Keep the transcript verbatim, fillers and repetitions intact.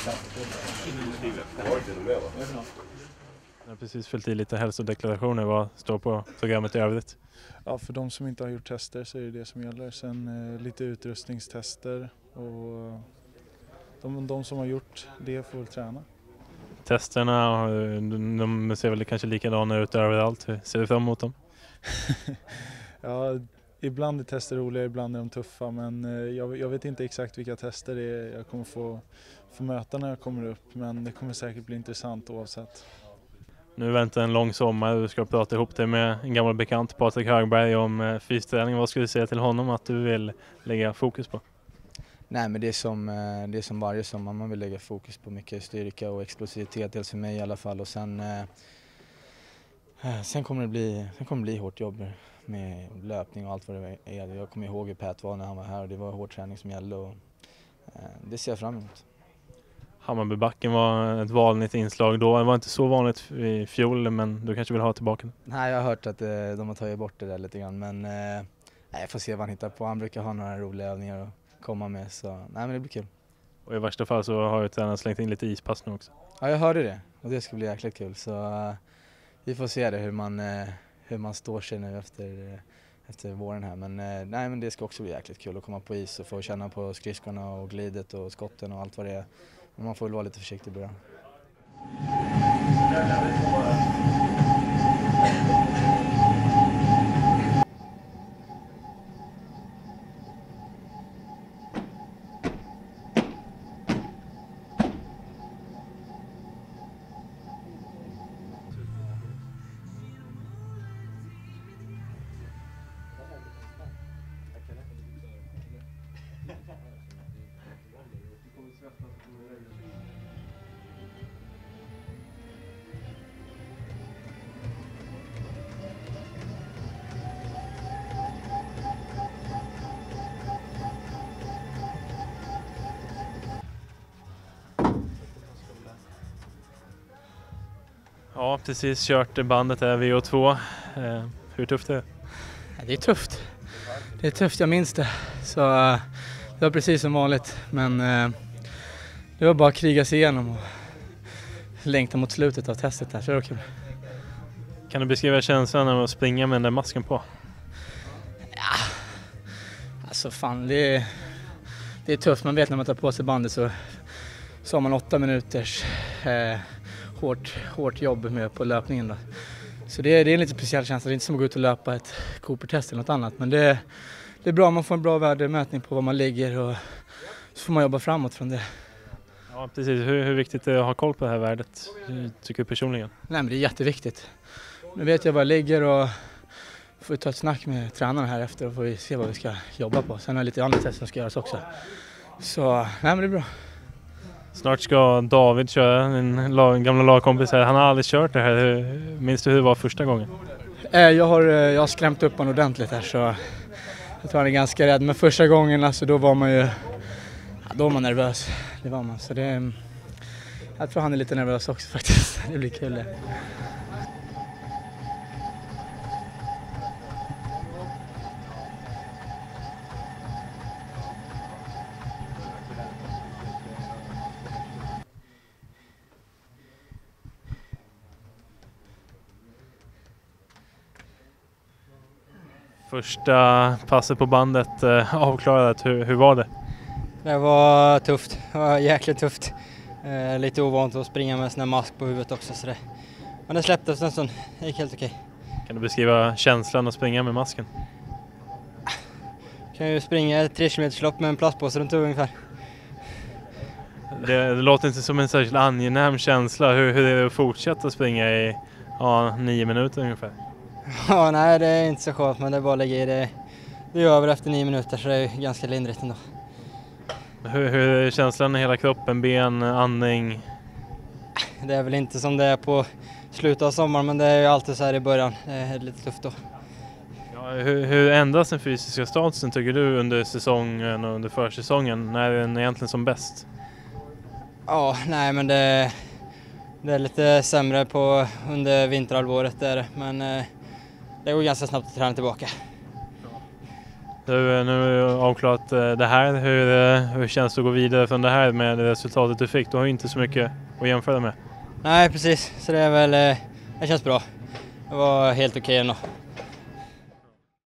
Jag har precis fyllt i lite hälsodeklarationer. Vad står på programmet i övrigt? Ja, för de som inte har gjort tester så är det det som gäller. Sen eh, lite utrustningstester och de, de som har gjort det får väl träna. Testerna, de ser väl kanske likadana ut överallt. Hur ser du fram emot dem? Ja, ibland är tester roliga, ibland är de tuffa. Men eh, jag, jag vet inte exakt vilka tester det är jag kommer få, få möta när jag kommer upp. Men det kommer säkert bli intressant oavsett. Nu väntar en lång sommar. Du ska prata ihop dig med en gammal bekant, Patrik Högberg, om fysträning. Vad skulle du säga till honom att du vill lägga fokus på? Nej, men det är som, det är som varje sommar. Man vill lägga fokus på mycket styrka och explosivitet, dels för mig i alla fall. Och sen, eh, sen, kommer det bli, sen kommer det bli hårt jobb med löpning och allt vad det är. Jag kommer ihåg hur Pat var när han var här och det var hård träning som gällde. Och, eh, det ser jag fram emot. Hammarbybacken var ett vanligt inslag då. Det var inte så vanligt i fjol, men du kanske vill ha tillbaka det? Nej, jag har hört att eh, de har tagit bort det där lite grann. Men eh, jag får se vad han hittar på. Han brukar ha några roliga övningar att komma med. Så nej, men det blir kul. Och i värsta fall så har ju tränaren slängt in lite ispass nu också. Ja, jag hörde det. Och det ska bli jäkligt kul. Så uh, vi får se det, hur man, uh, hur man står sig nu efter, uh, efter våren här. Men, uh, nej, men det ska också bli jäkligt kul att komma på is och få känna på skridskorna och glidet och skotten och allt vad det är. Men man får väl vara lite försiktig i början. Ja, precis kört bandet där, V O två. Eh, hur tufft är det? Det är tufft. Det är tufft, jag minns det. Så uh, det var precis som vanligt. Men uh, det var bara att kriga sig igenom och längta mot slutet av testet där. Så det var kul. Kan du beskriva känslan av att springa med den där masken på? Ja, alltså fan, det är, det är tufft. Man vet när man tar på sig bandet så, så har man åtta minuters eh, hårt, hårt jobb med på löpningen då. Så det är, det är en lite speciell känsla. Det är inte som att gå ut och löpa ett Cooper-test eller något annat. Men det, det är bra, man får en bra värdemätning på var man ligger och så får man jobba framåt från det. Ja, precis. Hur, hur viktigt är det att ha koll på det här värdet, tycker du personligen? Nej, men det är jätteviktigt. Nu vet jag var jag ligger och får ta ett snack med tränarna här efter och får vi se vad vi ska jobba på. Sen har jag lite andra test som ska göras också. Så, nej men det är bra. Snart ska David köra, en lag, gamla lagkompis här. Han har aldrig kört det här. Minns du hur det var första gången? Jag har, jag har skrämt upp honom ordentligt här så jag tror han är ganska rädd. Men första gången alltså, då var man ju ja, då var man nervös. Det var man. Så det, jag tror han är lite nervös också faktiskt. Det blir kul det. Första passet på bandet eh, avklarat, hur, hur var det? Det var tufft, det var jäkligt tufft. Eh, lite ovant att springa med sån här mask på huvudet också. Så det. Men det släppte efter en stund, det gick helt okej. Kan du beskriva känslan att springa med masken? Kan ju springa ett tre kilometers lopp med en plastpåse runt ungefär. Det, det låter inte som en särskilt angenäm känsla. Hur, hur är det att fortsätta springa i ja, nio minuter ungefär? Ja, nej, det är inte så skönt, men det är bara att lägga i det. Det är över efter nio minuter så det är ganska lindrigt ändå. Hur, hur är känslan i hela kroppen, ben, andning? Det är väl inte som det är på slutet av sommaren, men det är ju alltid så här i början. Det är lite tufft då. Ja, hur, hur ändras den fysiska statusen tycker du under säsongen och under försäsongen? När är den egentligen som bäst? Ja, nej men det, det är lite sämre på under vinterhalvåret där, men det går ganska snabbt att träna tillbaka. Du, nu avklarat det här. Hur, hur känns det att gå vidare från det här med det resultatet du fick? Du har ju inte så mycket att jämföra med. Nej, precis. Så det är väl, det känns bra. Det var helt okej ändå.